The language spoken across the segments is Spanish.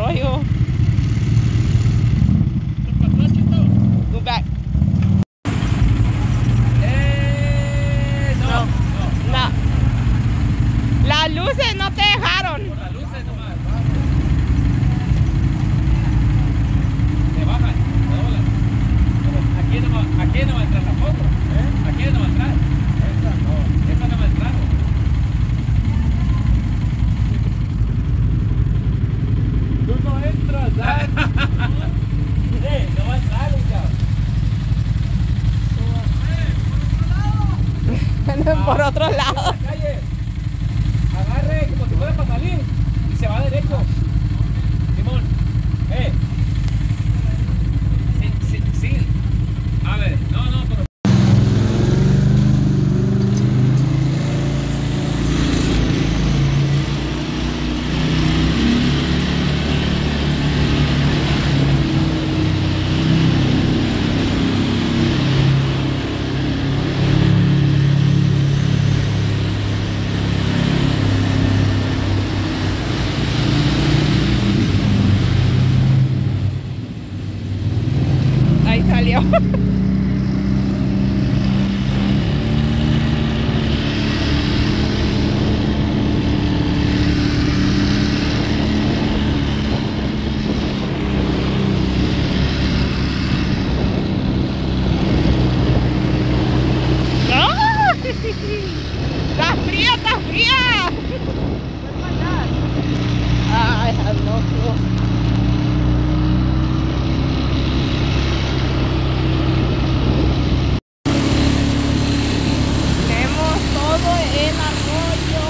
arroyo. Go back. No. No. Las luces no te dejaron. Por las luces nomás. Te bajan, te doblan. Pero aquí no va a entrar tampoco. Aquí no va a entrar. Esa no va a entrar. Tú no entras, ¿sabes? No va a entrar, Por otro lado. calle. Agarre como si fuera para salir y se va derecho. Simón. Sí. A ver, no, pero. Ahí salió. ¡Está fría, está fría! Ay, no, no. Tenemos todo en arroyo.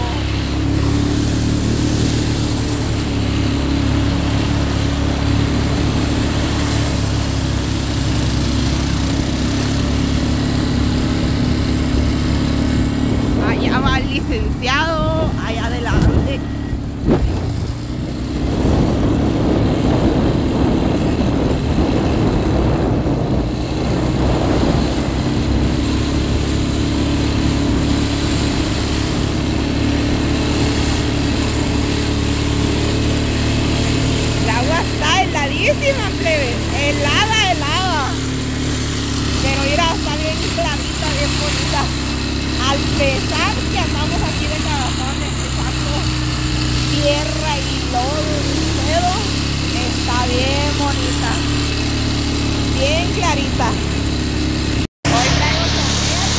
Allá va el licenciado, allá adelante. El agua está heladísima, plebe. Helada. Pero mira, está bien clarita, bien bonita. Al pesar que andamos aquí de cagazones, pisando tierra y lodo y pedo, está bien bonita, bien clarita. Hoy traigo sombrero.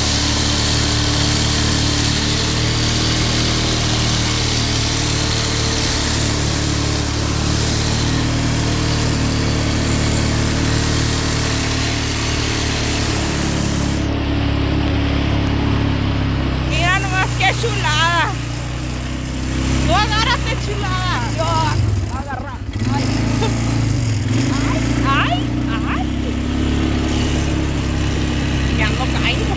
Mira nomás qué chulada. Tú agárrate, chulada. Yo agarra. Ay. Me ando cayendo.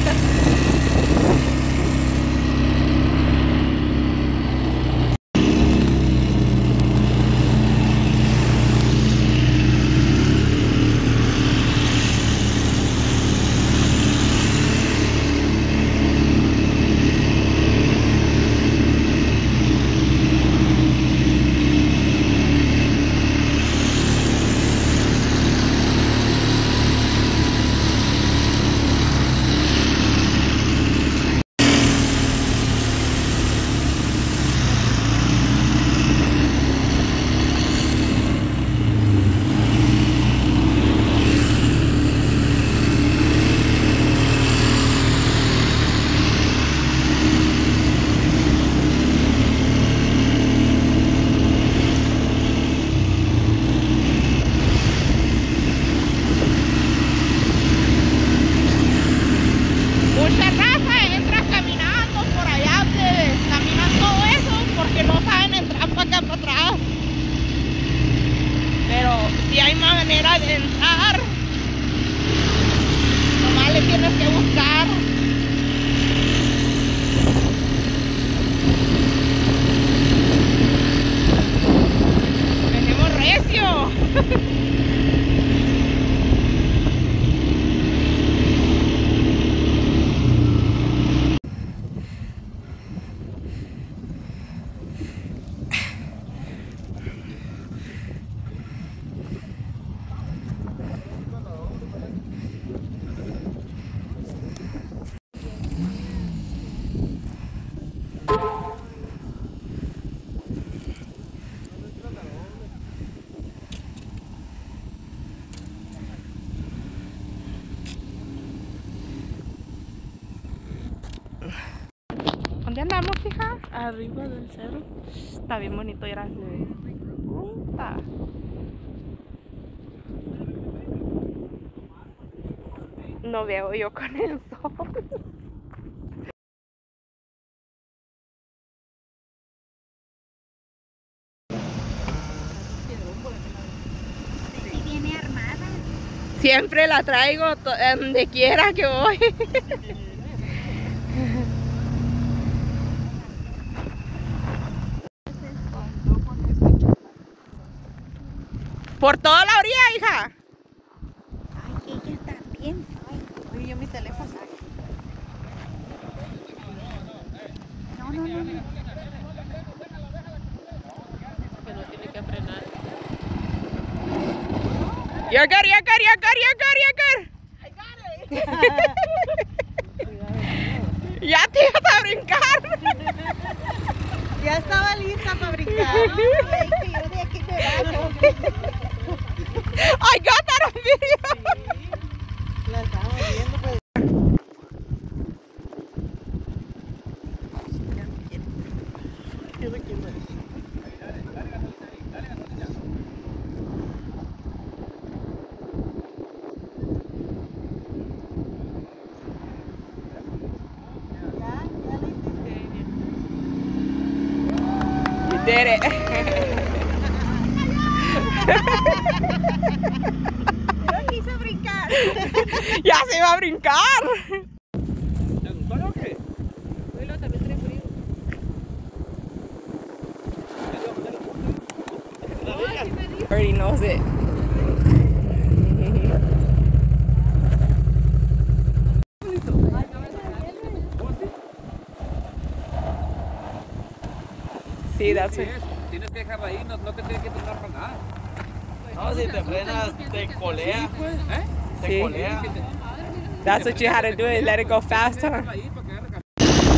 Mucha raza entra caminando por allá, caminan todo eso porque no saben entrar para acá para atrás. Pero si hay manera de entrar, nomás le tienes que buscar. Venimos recio. andamos, hija? Arriba del cerro. Está bien bonito, era. No veo yo con el sol. Sí, viene armada. Siempre la traigo donde quiera que voy. Por toda la orilla, hija. Ay, ella también. Ay, yo mi teléfono. No. Que no tiene que frenar. You're good. Ya te ibas a brincar. Ya estaba lista para brincar. Ay, que yo de aquí me bajo. I got that on video. La estamos viendo, pues. You did it. No quiso brincar. Ya se va a brincar. ¿Te gustó o qué? Bueno, también trae frío. Already knows it. Sí, that's it. Tienes que dejarla ahí, no te tienes que frenar para nada. No, si te frenas, te colea. Te Sí. colea. That's what you had to do, is let it go faster. Dejarla ahí para que agarre camino.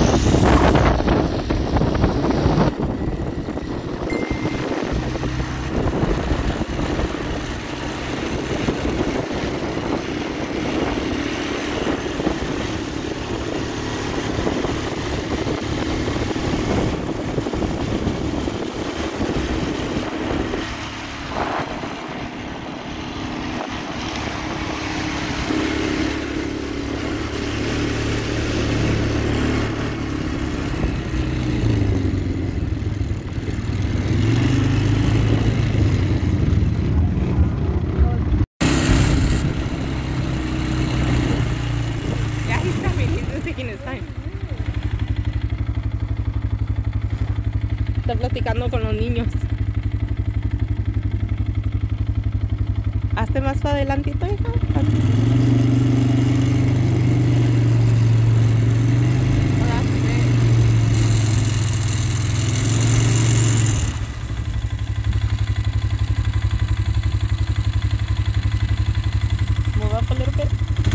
Yeah, he's coming. He's taking his time. Está platicando con los niños. Hazte más para adelantito, hija. Move up a little bit.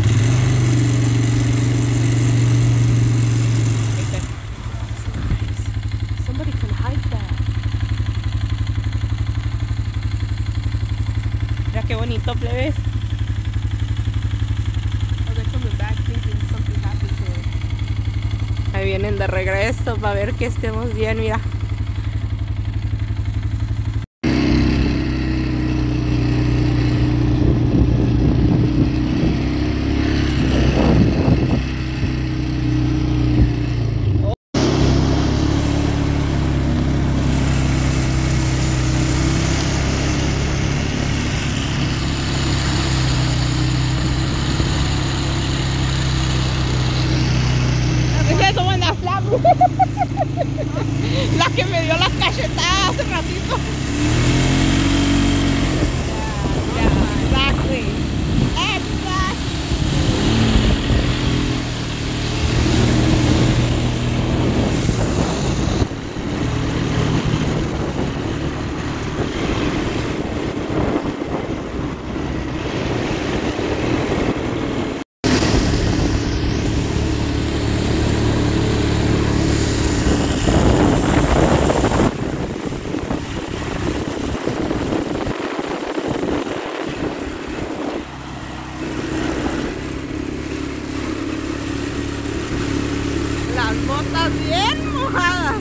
Right there. Somebody can hide that. Mira qué bonito, plebes. Oh, they're coming back thinking something happened to her. Ahí vienen de regreso para ver que estemos bien, mira. Esa es como la flap. La que me dio las cachetadas hace ratito. Yeah, exactly. Las botas bien mojadas.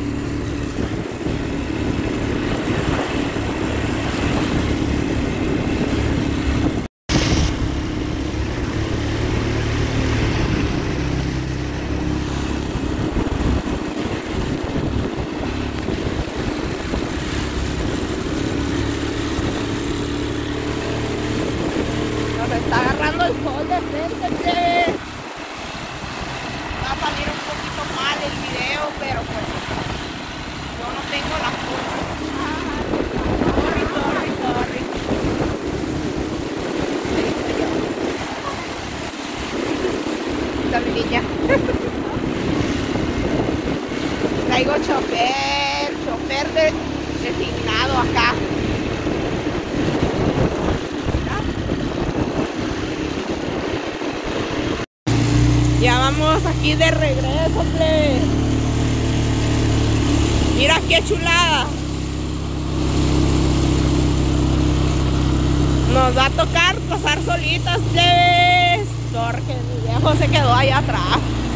Nos está agarrando el sol de frente, che. Va a salir un poquito mal el video, pero pues yo no tengo la culpa. Sorry. Esta mi niña. Traigo chofer designado acá. Ya vamos aquí de regreso, plebe. Mira qué chulada. Nos va a tocar pasar solitas, plebes, porque mi viejo se quedó allá atrás.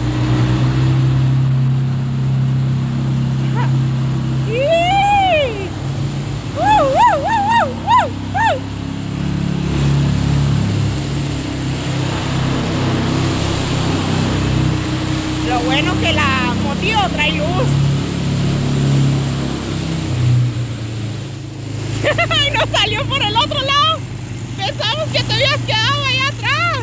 Lo bueno que la motillo trae luz. Y nos salió por el otro lado. Pensamos que te habías quedado allá atrás.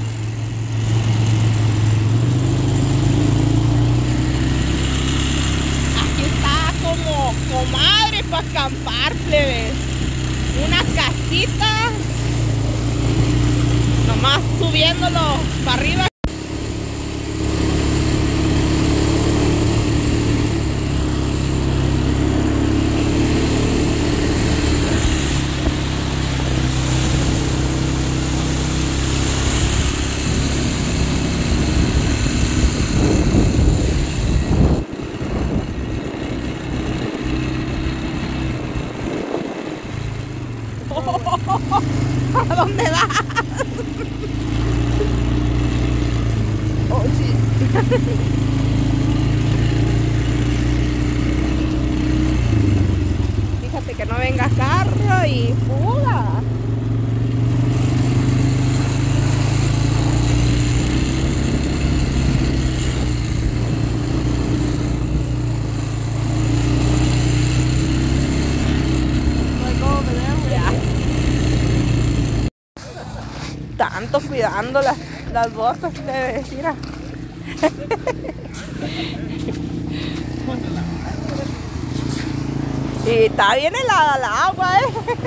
Aquí está como comadre para acampar, plebes. Una casita. Nomás subiéndolo para arriba. ¿A dónde vas? Oh, sí. Fíjate que no venga carro y fuga. Tanto cuidando las botas, plebes, mira. Y está bien helada la agua,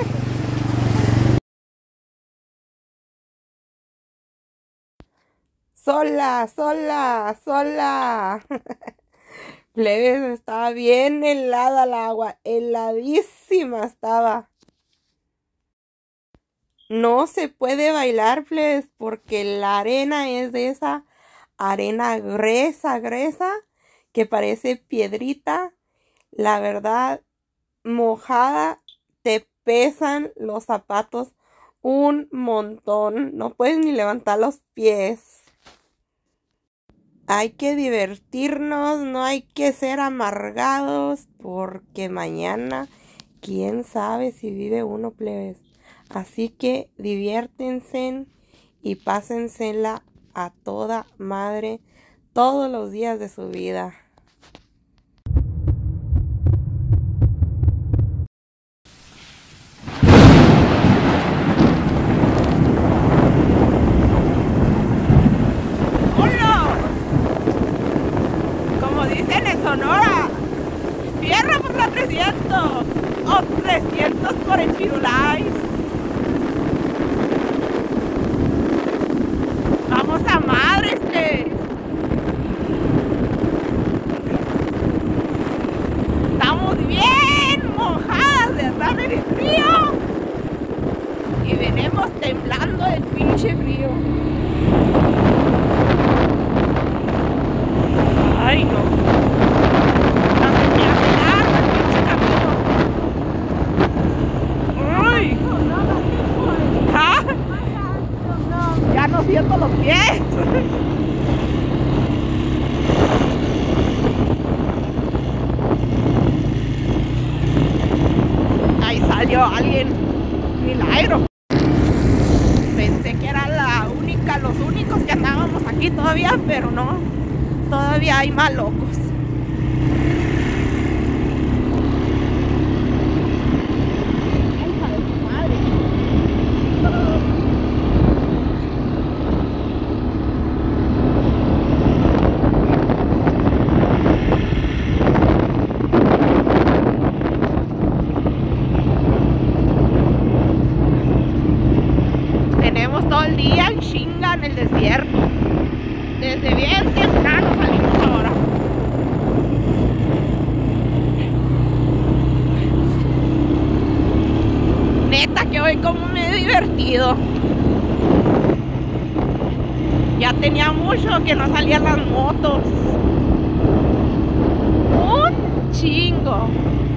Sola. Plebes, estaba bien helada el agua, heladísima estaba. No se puede bailar, plebes, porque la arena es de esa arena gruesa, que parece piedrita. La verdad, mojada, te pesan los zapatos un montón. No puedes ni levantar los pies. Hay que divertirnos, no hay que ser amargados, porque mañana, quién sabe si vive uno, plebes. Así que diviértense y pásensela a toda madre todos los días de su vida. ¡Hola! Como dicen en Sonora, fierro por la 300 o 300 por el Firulais. Vamos a madres, plebes. Estamos bien mojadas de andar en el frío y venimos temblando del pinche frío. Ay, no. Se me hace largo el pinche camino. Uy. ¿Ah? Ya no siento los pies. veo a alguien. Milagro. Pensé que era los únicos que andábamos aquí todavía, pero no. Todavía hay más locos. Hija de tu madre. Tenemos todo el día en chinga en el desierto. Desde bien temprano salimos ahora. Neta que hoy como me he divertido. Ya tenía mucho que no salían las motos. Un chingo.